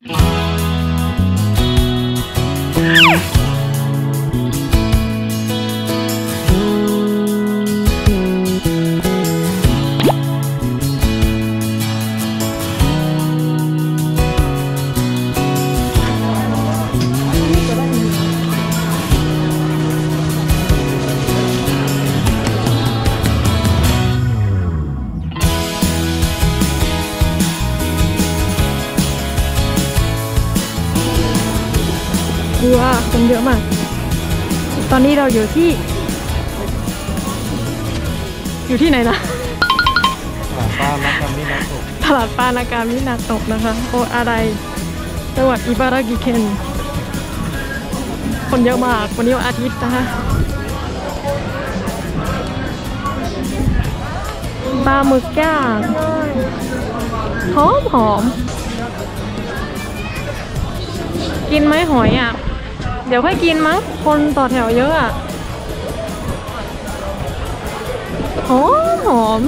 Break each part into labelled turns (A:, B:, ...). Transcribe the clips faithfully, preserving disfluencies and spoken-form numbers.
A: ดูว่าคนเยอะมากตอนนี้เราอยู่ที่อยู่ที่ไหนนะตลาดปลานากามินาโตะนะคะโออะไรจังหวัดอิบารากิเคนคนเยอะมากวันนี้วันอาทิตย์นะคะปลาหมึกย่างหอมหอมกินไหมหอยอ่ะเดี๋ยวค่อยกินมั้งคนต่อแถวเยอะอ่ะหอมหอม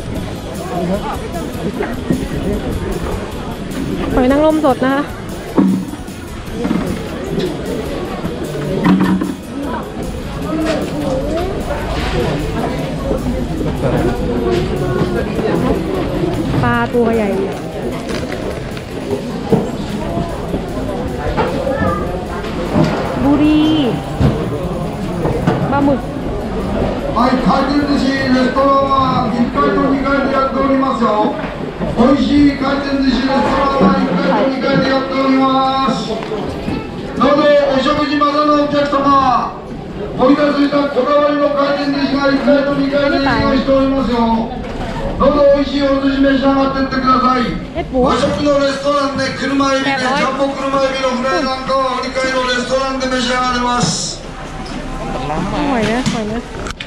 A: หอยนางรมสดนะคะปลาตัวใหญ่บุรีปลาหมึก
B: はい、回転寿司レストランはいっかいとにかいでやっておりますよ。美味しい回転寿司レストランはいっかいとにかいでやっております。どうぞお食事までのお客様、おいたついたこだわりの回転寿司がいっかいとにかいで営業しておりますよ。どうぞ美味しいお寿司召し上がっていってください。和食のレストランで車エビでジャンボ車エビのフライなんかはにかいのレストランで召し上がれます。
A: หอยนะหอยนะ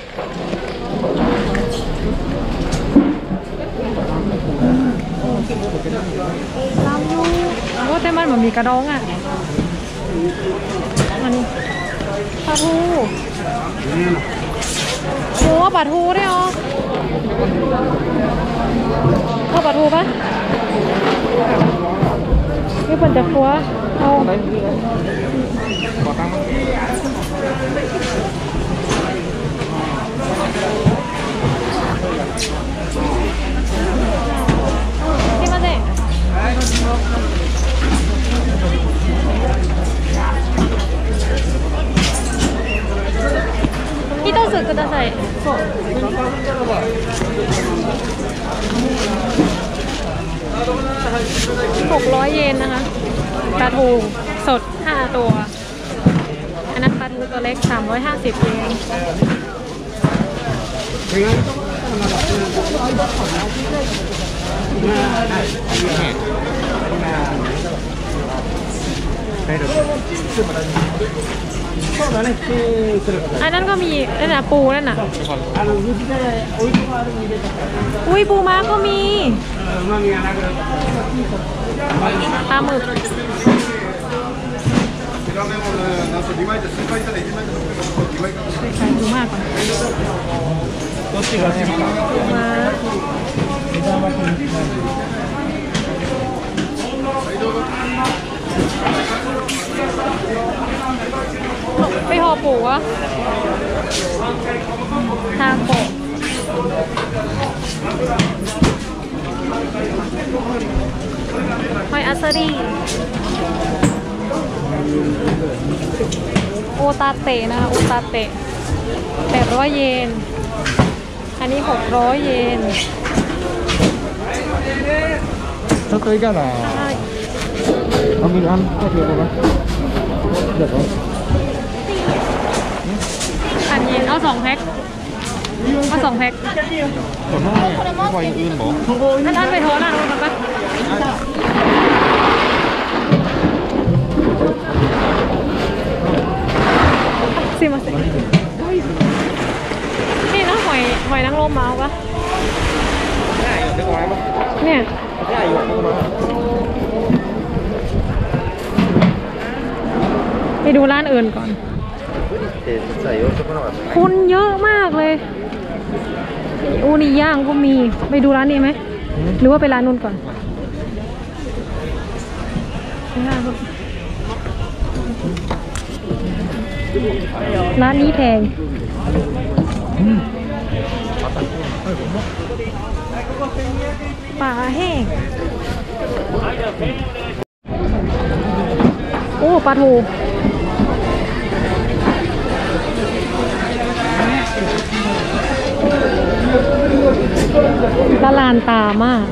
A: ตามอยู่ว่าแต่มันเหมือนมีกระดองอ่ะอันนี้ปลาทูโอ้ปลาทูได้เหรอเอาปลาทูปะนี่เป็นจะครัวเอาすいません。一つください。そう。หกร้อยเยนนะคะปลาทูสดห้าตัวอันนั้นปลาทูตัวเล็กสามร้อยห้าสิบเยนอันนั้นก็มีนั่นน่ะปูนั่นน่ะอุ้ยปูม้าก็มีปลาหมึกใส่ดูมากกว่ามาไปห่อปูวะทางโปะหอยอัสรีโอตาเตะนะคะโอตาเตะแปดร้อยเยนอันนี้หกร้อยเยน
B: ちょっといいかな。あ、みんな、こっちどうか。เดี๋ยว
A: พันเยนเอาสองแพ็คเอาสองแพ็ค
B: คนน้อยวัยอื่นบอก
A: ท่านท่านไปโทรหน้าโน้นก่อนสิมาสินี่นะหอยหอยนางรมมาเอาปะเนี่ยไปดูร้านอื่นก่อนคนเยอะมากเลยอูนี่ย่างก็มีไปดูร้านนี้ไหมหรือว่าไปร้านนู้นก่อนห้าครับร้านนี้แพงปลาแห้งโอ้ปลาทูละลานตามาก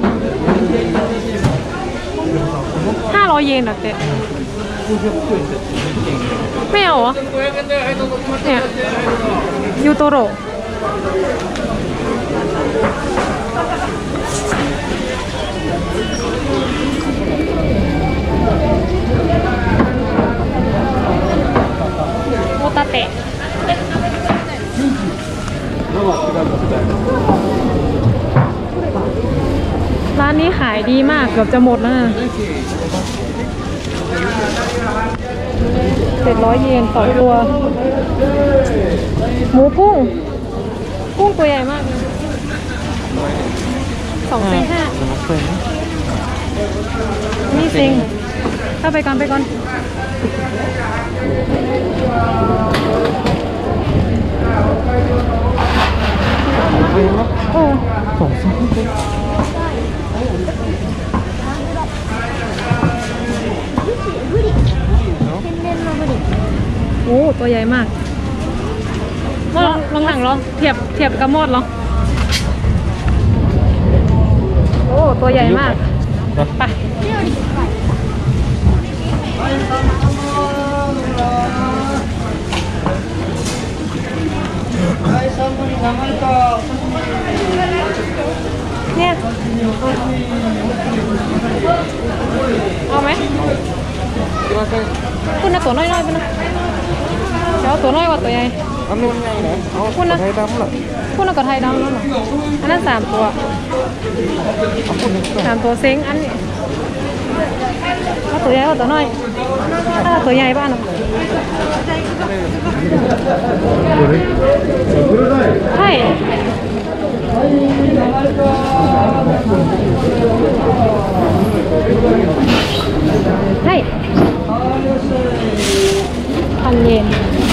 A: ห้าร้อยเยนเหรอเจ๊ไม่เอาเหรอเนี่ยยูโตโร่โมตาเตะร้านนี้ขายดีมากเกือบจะหมดแล้วนะเจ็ดร้อยเยนต่อตัวหมูกุ้งกุ้งตัวใหญ่มากสองเซนห้านี่ซิงเข้าไปก่อนไปก่อนโอ้สองเซนโอ้ตัวใหญ่มากลองลองหนังลองเทียบเทียบกับมอดลองโอ้ตัวใหญ่มากไปเนี่ยเอาไหมคุณน่ะตัวน้อยๆไปนะเดี๋ยวตัวน้อยกว่าตัวใหญ่คุณนะคุณน่ะก็ไทยดำแล้วเหรออันนั้นสามตัวสามตัวเซ็งอันนี้ถ้าตัวใหญ่กว่าตัวน้อยถ้าตัวใหญ่บ้านนะใช่ใช่พันเยน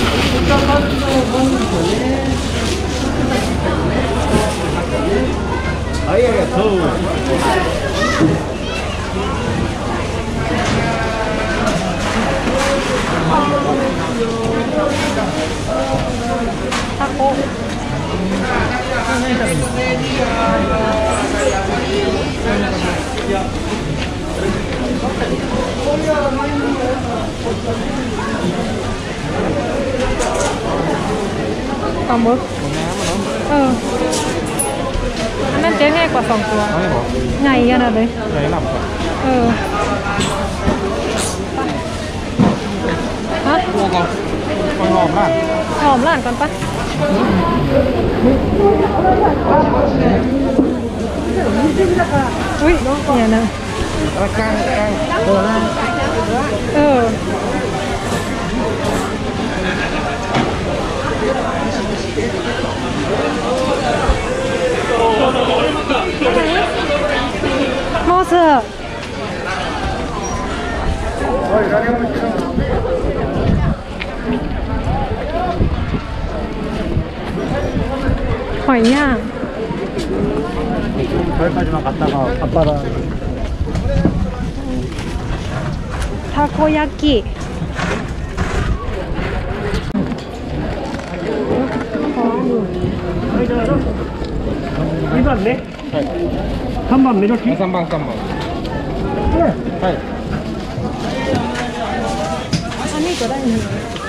A: ทาโก้ปลาหมึกเอออันนั้นเจ๊ง่ายกว่าสองตัวไงกันอะเลยเออฮะหอมล้านหอมล้านก่อนปะอุ้ยเนี่ยนะกลางกลางเออโมเสอร์หอยย่างทาโกยากิ
C: にばんね。はい。さんばん目のき。さんばんさんばん。はい。
A: อันนี้ก็ได้หนึ่ง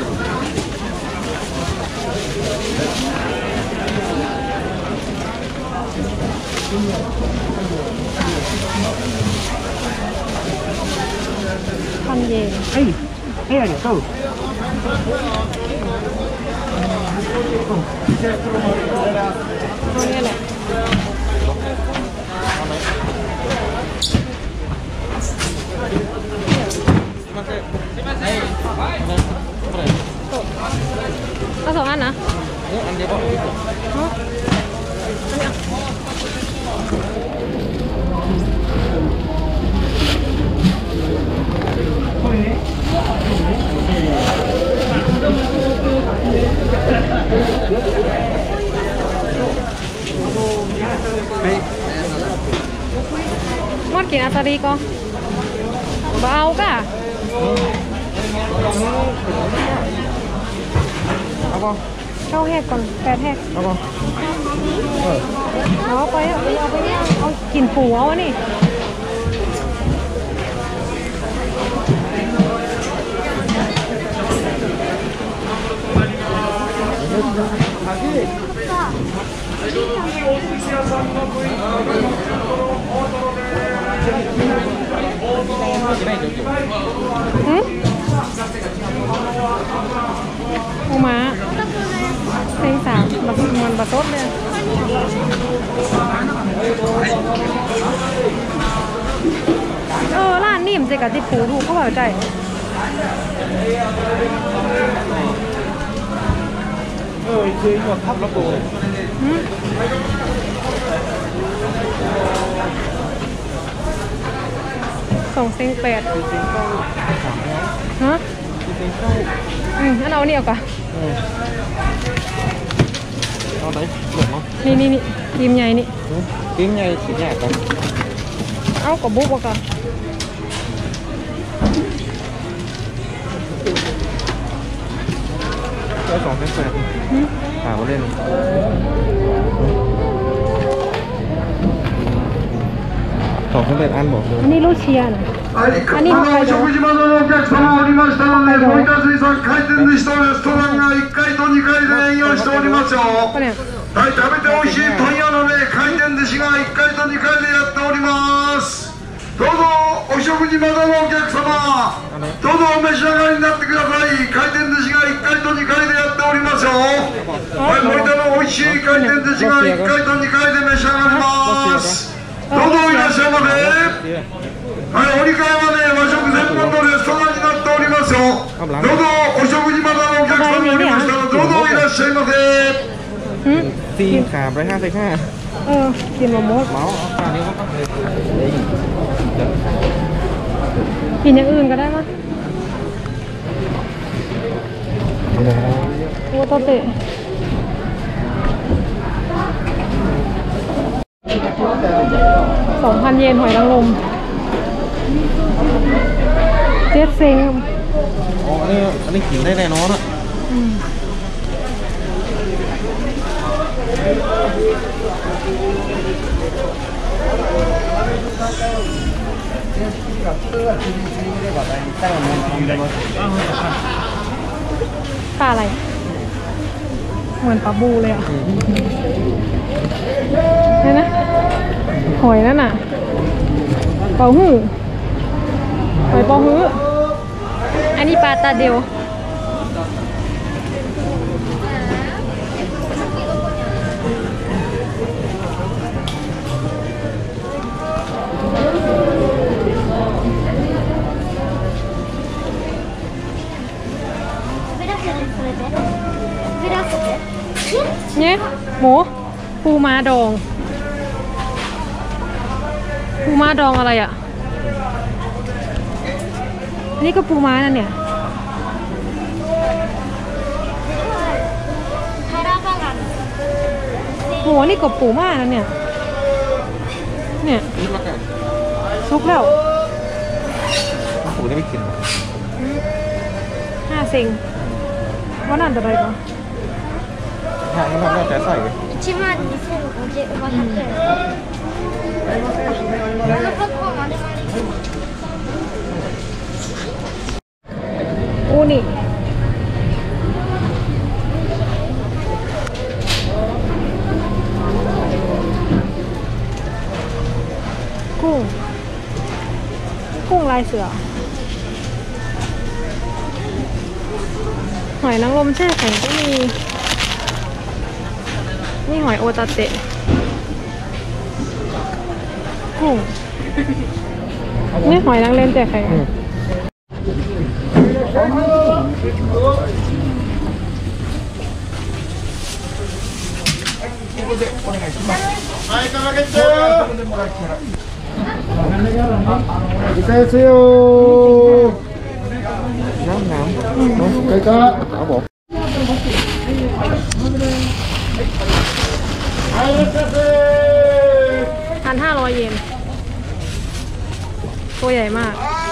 A: พันเยน
C: はい。はい、ありがとう。
A: ตัวนี้แหละเอาสองอันนะอันเดียวก็อาซารีก็เบาก่ะ
C: เอาป่ะ
A: เก้าแหกก่อนแปดแหก
C: เอาป่ะเออ
A: เอาไปเอาไปเอาไปเอากินปูเอาวะนี่อืมปูม้าเพลงสามมันมันบะต้นเลยเออร้านนี่มันจะกับที่ปูถูกเขาบอกใจ
C: เออคือหมดทับระบบ
A: สองเซงแปดฮะอืมงั้นเอาเนี่ยก่อน
C: เอาไหนหลบเนาะ
A: นี่นี่นี่ทีมใหญ่นี่
C: ทีมใหญ่ทีมใหญ่กัน
A: เอากับบุ๊กก่อน
C: ได้สองเซนแปดหามาเล่นสองเซนแปดอันบอก
A: อันนี้ลูเชียนะ
B: อันนี้お食事までのお客様おりましたので、森田水産開店したレストランがいっかいとにかいで営業しておりますよ。はい、食べて美味しい問屋のね、回転寿司がいっかいとにかいでやっております。どうぞお食事までのお客様、どうぞお召し上がりになってください。回転寿司がいっかいとにかいでやっておりますよ。はい、森田の美味しい回転寿司がいっかいとにかいで召し上がります。どうぞいらっしゃいませ。はい、おにかいはね、和食専門のレストランになっておりますよ。どうぞお食事までのお客様おりましたらどうぞいらっしゃいませ。
C: ตีขาไปห้าสิบห้า
A: เออกินมะม่วง
C: เมาเอาขานี้ก็ต้อง
A: กินอย่างอื่นก็ได้มั้ยโอ้โตเตะสองพันเยนหอยนางรมเจ็ดเซง
C: อ๋ออันนี้อันนี้กินได้แน่นอนอ่ะ
A: ปลาอะไรเหมือนปลาบูเลยอ่ะนี่นะหอยนั่นน่ะเป่าหูหอยเป่าหูอันนี้ปลาตาเดียวเนี่ยหมูปูม้าดองปูม้าดองอะไรอ่ะนี่ก็ปูม้านั่นเนี่ยโหนี่ก็ปูม้านั่นเนี่ยเนี่ยซุกแล้ว
C: ปูได้ไม่กิน
A: ห้าเซงว่านั่นจะได้ปะ
C: หางมันทำได้แต่ใส่
D: 一万二千五百円。
A: อูนิกุ้งกุ้งลายเสือหอยนางรมแช่แข็งก็มีนี่หอยโอตาเตะกุ้งนี่หอยนางรมแช่แข็ง
B: はい、いただけていたですよ
C: น้ำน้ำ
B: ใครか
C: ครับผม
A: พันห้าร้อยเยนตัวใหญ่มาก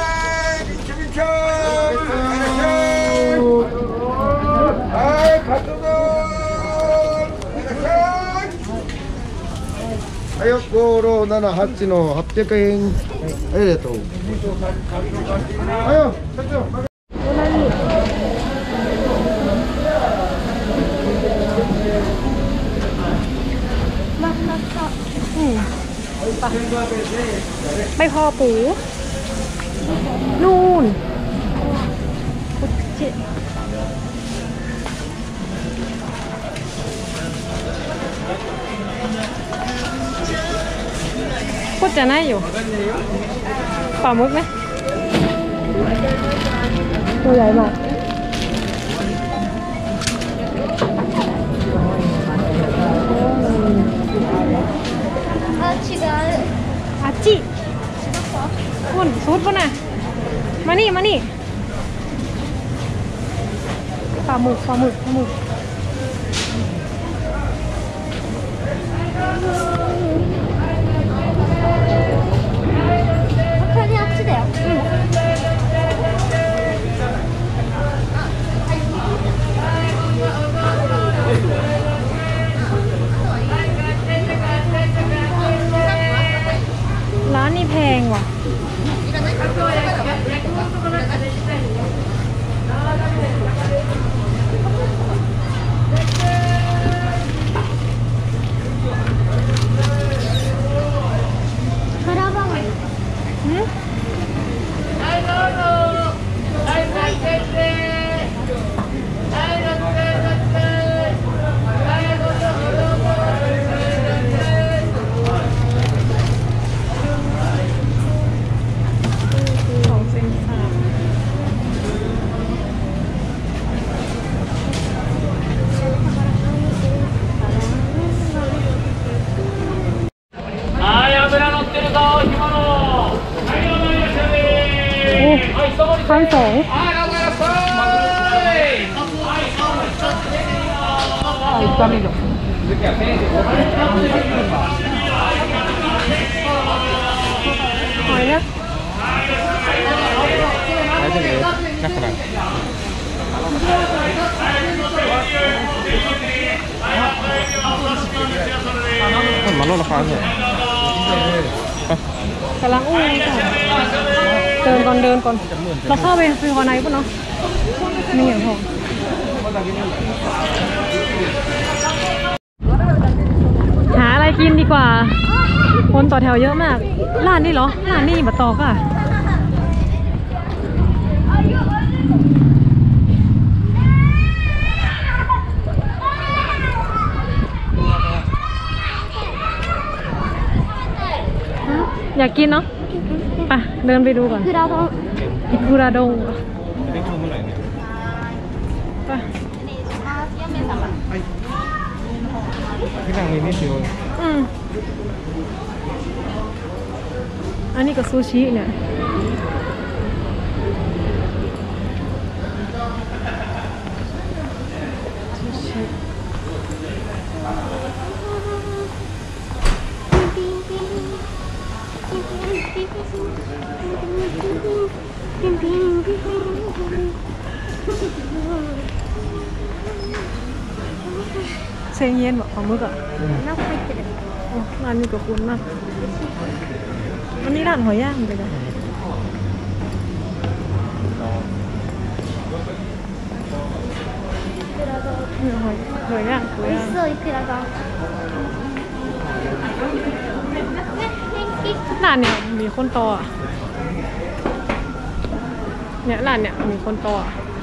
B: はいよ、ご、ろ、なな、はちのはっぴゃくえん。ありがとう。はいよ、社長。
A: ใบพอปูนู่นพูดจะน่าอยู่ปลาหมึกไหมตัวใหญ่มาก
D: あ、違う。
A: あっちคุณซูดป่ะน่ะมานี่มานี่ปลาหมึกปลาหมึกปลาหมึก
D: これあっちだよ。
A: ร้านนี้แพงว่ะหืมพันสองหอยนะนักขนาดมันลดราคาเถอะกำลังอู้เดินก่อนเดินก่อนเราเข้าไปซื้อคอไนป่ะเนาะไม่อย่างพอหาอะไรกินดีกว่าคนต่อแถวเยอะมากร้านนี้เหรอร้านนี้บัตตอกอ่ะอยากกินเนาะไปเดินไปดูก่อน
D: グラドン。
A: อิกุราดงไปพี่นางมีไม่ชิวอืมอันนี้ก็ซูชิเนี่ยซูชิเซงเย็นบอกของมึกอ่ะร้านนี้ก็คุ้นมากวันนี้ร้านหอยย่างไปเลยหอยหอยย่างหอยย่างร้านเนี่ยมีคนต่อเนี่ยร้านเนี่ยมีคนต่อ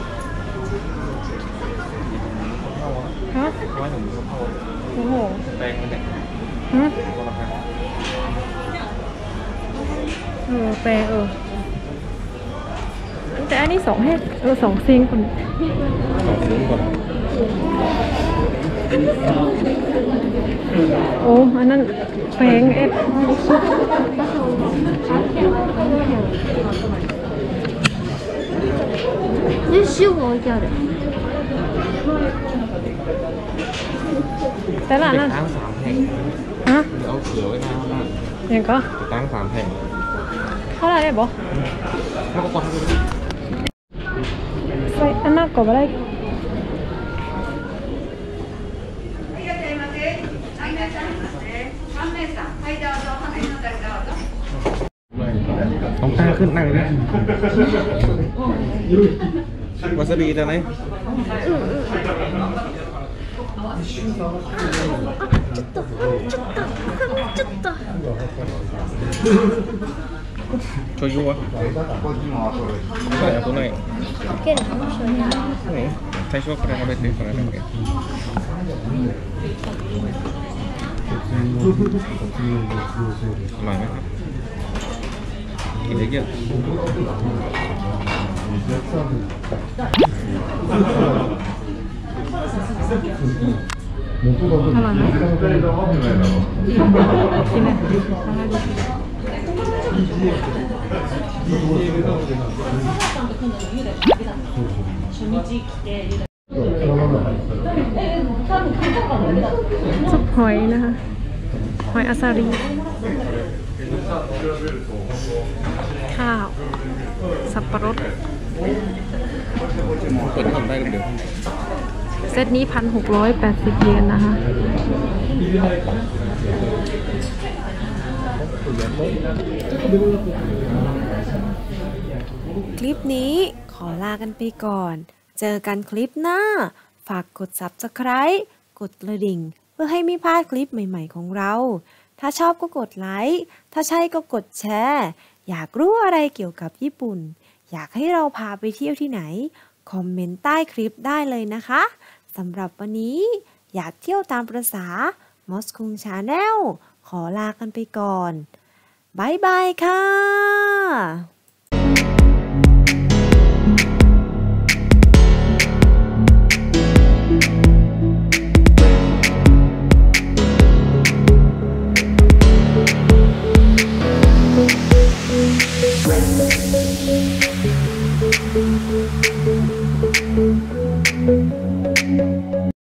A: ฮะโอ้โหแปลงมันเนี่ยเออแปลงเออแต่อันนี้สองเฮดเออสองซิงคนสองซิงคนโอ้อันนั้นแปลงเอ็ด
D: で、塩が置いてある。
A: แต่ละนั่นตั้งสามแผ่นฮะเอาเขียวไว้นะยังก็ตั้งสามแผ่นท่าไหร่บอกใส่อันนั้นก็ไม่ได้
C: ต้องตั้งขึ้นนั่งเลยวาซาบิจะไหน
D: ちょっとちょっとちょっと
C: โชยุวะใส่ตัวไหน
D: かけるかもしれない
C: 最初はこれ食べてこれだけอร่อยไหมครับกินเยอะ
A: อร่อยไหมกินเลยซุปหอยนะคะหอยอาซาริข้าวสับปะรด
C: เปิดทำได้กันเดี๋ยว
A: เซตนี้พันหกร้อยแปดสิบเยนนะคะ
E: คลิปนี้ขอลากันไปก่อนเจอกันคลิปหน้าฝากกด ซับสไครบ์ กดกระดิ่งเพื่อให้ไม่พลาดคลิปใหม่ๆของเราถ้าชอบก็กดไลค์ถ้าใช่ก็กดแชร์อยากรู้อะไรเกี่ยวกับญี่ปุ่นอยากให้เราพาไปเที่ยวที่ไหนคอมเมนต์ใต้คลิปได้เลยนะคะสำหรับวันนี้อยากเที่ยวตามประสามอสคุงชาแนลขอลากันไปก่อนบ๊ายบายค่ะ